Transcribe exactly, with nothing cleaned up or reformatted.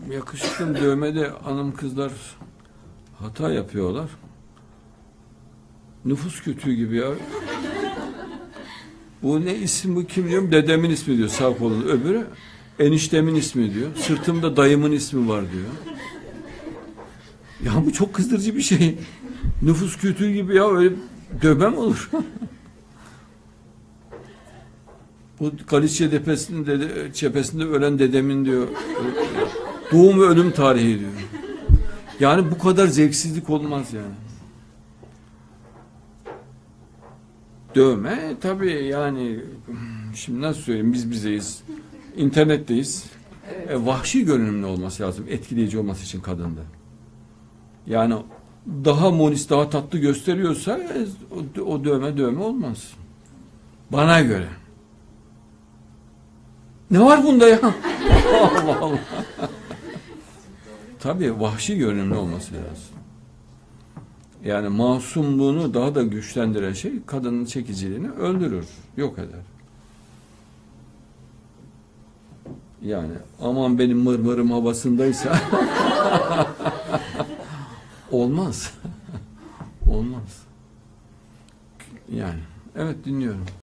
yakışıklı dövmede hanım kızlar hata yapıyorlar. Nüfus kütüğü gibi ya. Bu ne isim, bu kim diyorum, dedemin ismi diyor sağ kolunda. Öbürü eniştemin ismi diyor. Sırtımda dayımın ismi var diyor. Ya bu çok kızdırıcı bir şey. Nüfus kütüğü gibi ya, öyle dövme mi olur? Bu Galiciye cephesinde, cephesinde ölen dedemin diyor doğum ve ölüm tarihi diyor. Yani bu kadar zevksizlik olmaz yani. Dövme tabii yani, şimdi nasıl söyleyeyim, biz bizeyiz. İnternetteyiz. Evet. E, vahşi görünümlü olması lazım, etkileyici olması için kadında. Yani daha monis, daha tatlı gösteriyorsa e, o, o dövme dövme olmaz. Bana göre. Ne var bunda ya? Allah Allah. Tabii vahşi görünümlü olması lazım. Yani masumluğunu daha da güçlendiren şey kadının çekiciliğini öldürür, yok eder. Yani aman benim mırmırım havasındaysa olmaz. Olmaz. Yani evet, dinliyorum.